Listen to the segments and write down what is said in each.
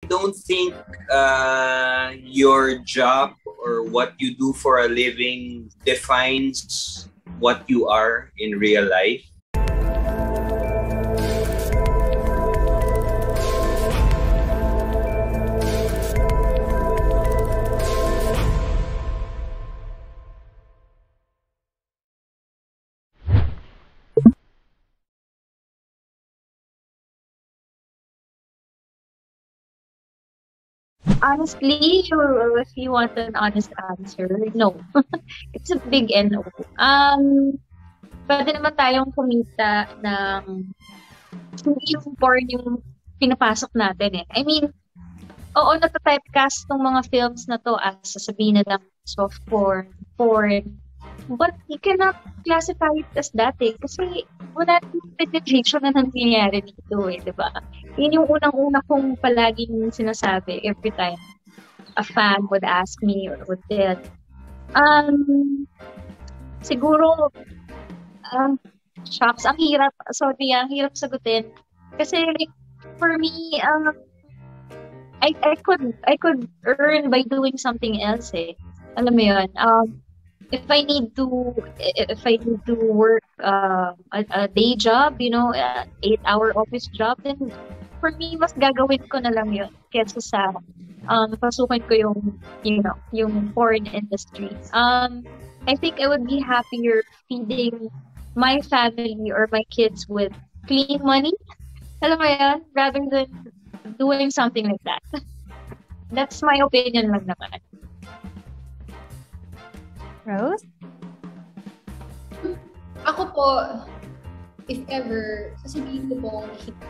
don't think your job or what you do for a living defines what you are in real life. Honestly, if you want an honest answer, no. It's a big no. Pwede naman tayong kumita ng hindi yung porn yung pinapasok natin eh. I mean, oo, nata-typecast ng mga films na to as sasabihin na lang soft porn. But you cannot classify it as that eh. Kasi wala yung penetration na nangyayari dito eh, di ba? Yun yung unang-una kong palaging sinasabi every time a fan would ask me or would tell. Siguro, shocks, ang hirap sagutin. Kasi for me, I could earn by doing something else eh. Alam mo yun, if I need to work a day job, 8-hour office job, then for me mas gagawin ko na lang yun kaysa sa pasukin ko yung porn industry. I think I would be happier feeding my family or my kids with clean money, alam mo yan, rather than doing something like that. That's my opinion lang naman. Rose? Ako po, if ever, sasabihin ko po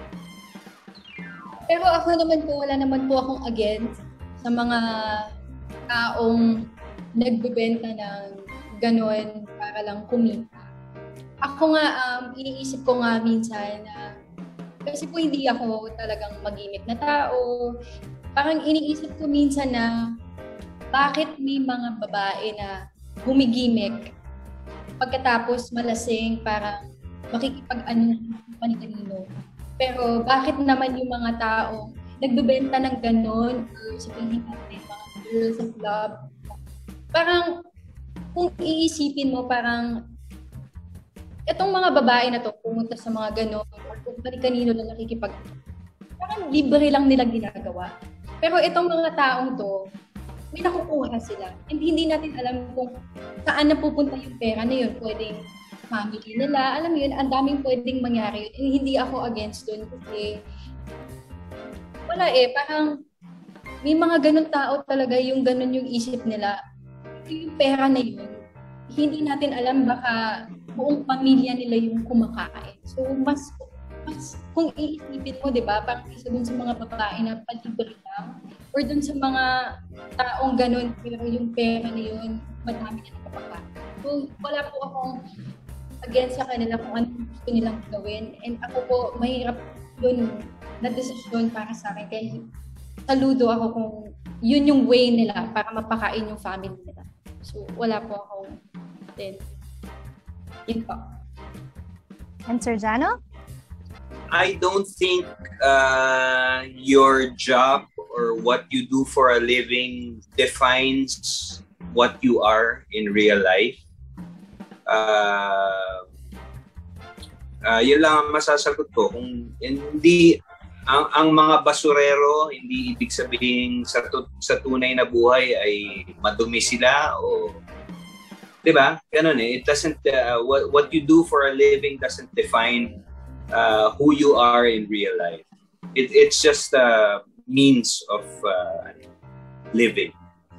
pero ako naman po, wala naman po akong against sa mga taong nagbebenta ng ganon para lang kumita. Ako nga, iniisip ko nga minsan na kasi po hindi ako talagang mag-gimmick na tao. Parang iniisip ko minsan na bakit may mga babae na gumigimik pagkatapos malasing parang makikipag-ano kanino. Pero bakit naman yung mga tao nagbebenta ng ganon or sabihin natin mga girls sa club, parang kung iisipin mo parang itong mga babae na to pumunta sa mga ganon or kung kanino lang nakikipag parang libre lang nila ginagawa. Pero itong mga taong to may nakukuha sila. And hindi natin alam kung saan napupunta yung pera na yun. Pwedeng family nila. Alam mo yun, ang daming pwedeng mangyari yun. And hindi ako against dun kasi wala eh. Parang may mga ganun tao talaga yung ganun yung isip nila. Yung pera na yun, hindi natin alam baka buong pamilya nila yung kumakain. So, mas kung iisipin mo, di ba, parang isa dun sa mga babae na palibre lang or dun sa mga taong ganun, pero yung pera na yun, madami na nakapakain. So, wala po akong against sa kanila kung ano gusto nilang gawin. And ako po, mahirap yun na desisyon para sa akin. Kaya saludo ako kung yun yung way nila para mapakain yung family nila. So, wala po akong din. Yun po. And Sir Janno? I don't think your job or what you do for a living defines what you are in real life. Yun lang ang masasagot ko. Kung hindi, ang mga basurero, hindi ibig sabihin sa tunay na buhay ay madumi sila o, di ba? Ganun eh. It doesn't, what you do for a living doesn't define who you are in real life. It's just a means of living.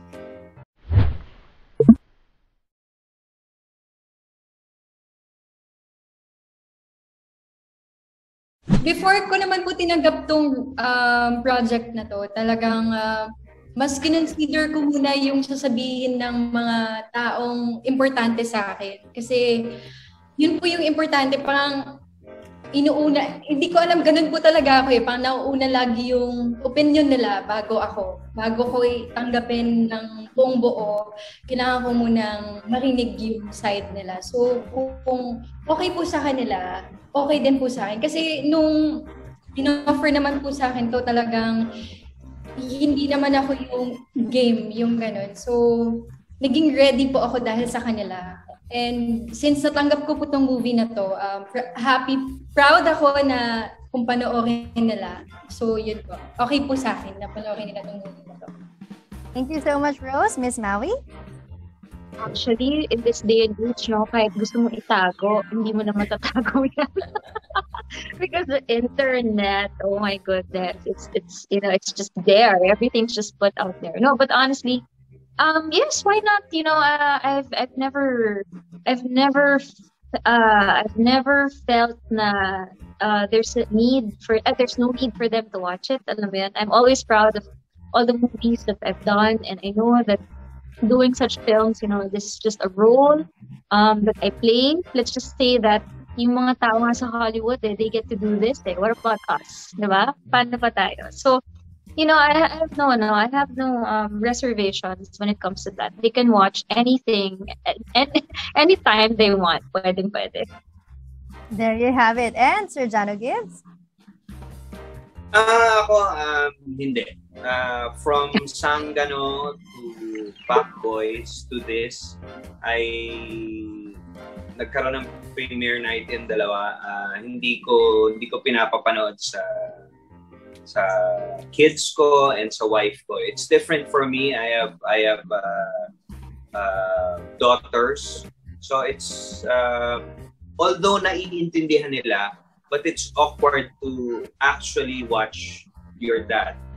Before ko naman po tinanggap tong project na to, talagang mas kinonsider ko muna yung sasabihin ng mga taong importante sa akin. Kasi yun po yung importante, parang inuuna, hindi ko alam, ganun po talaga ako eh. Parang nauuna lagi yung opinion nila bago ko tanggapin ng buong buo, kailangan ko munang marinig yung side nila. So, kung okay po sa kanila, okay din po sa akin. Kasi nung in-offer naman po sa akin to, talagang hindi naman ako yung game, yung ganun. So, naging ready po ako dahil sa kanila. And since natanggap ko po tong movie na to, proud ako na kung panoorin nila. So, yun po. Okay po sa akin na panoorin nila tong movie na to. Thank you so much, Rose. Miss Maui? Actually, in this day and age, no, kahit gusto mong itago, hindi mo na matatago yan. Because the internet, oh my goodness, it's you know, it's just there. Everything's just put out there. No, but honestly, yes, why not? You know, I've never felt na there's no need for them to watch it. Alam mo yan? I'm always proud of all the movies that I've done, and I know that doing such films, you know, this is just a role that I play. Let's just say that yung mga tao nga sa Hollywood, they get to do this. What about us? Diba? Paano pa tayo? So, you know, I have no reservations when it comes to that. They can watch anything, anytime they want. Pwede. There you have it. And Sir Janno Gibbs? Ako, hindi. From Sangano to Bad Boys to this, nagkaroon ng premiere night in dalawa. Hindi ko pinapapanood sa kids ko and sa wife ko. It's different for me. I have daughters. So it's although naiintindihan nila, but it's awkward to actually watch your dad